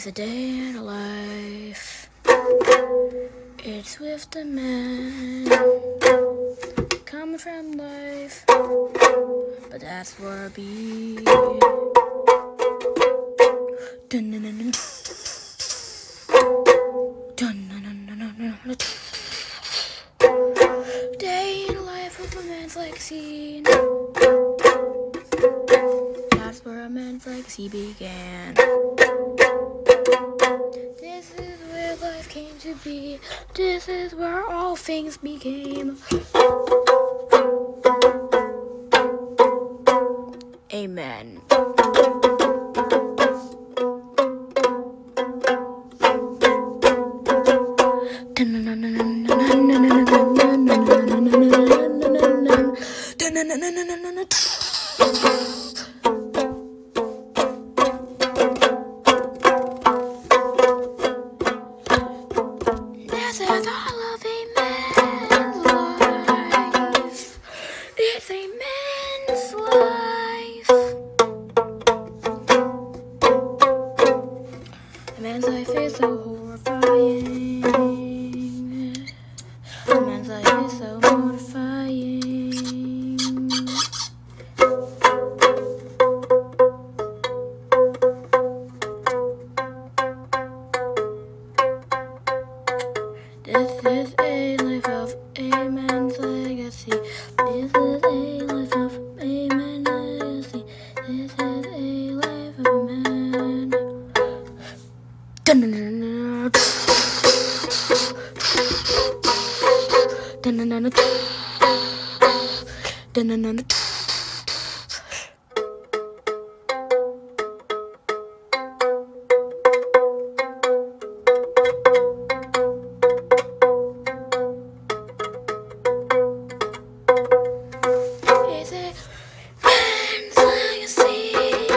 It's a day in a life. It's with the man coming from life, but that's where I be. Day in the life of a man's legacy. That's where a man's legacy began. This is where life came to be. This is where all things became. Amen. This is all of a man's life. It's a man's life. A man's life is so horrifying. A man's life is so mortifying. This is a life of a man's legacy. This is a life of a man's legacy. This is a life of a man. It's a man's legacy.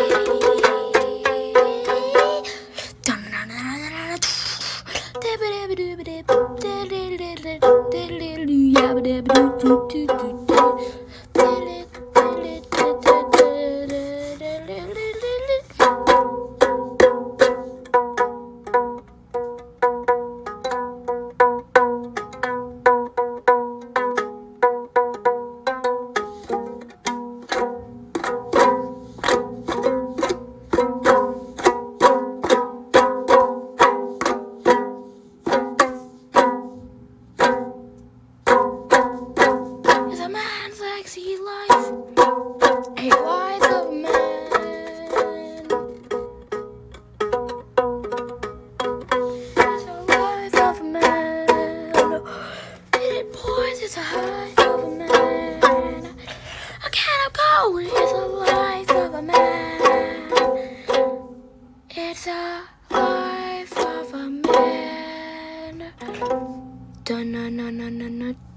It's a man's legacy life. A life of a man. It's a life of a man. It boys, it's a life of a man. I can't go. It's a life of a man. It's a life of a man. Dun, na, na, na, na, na.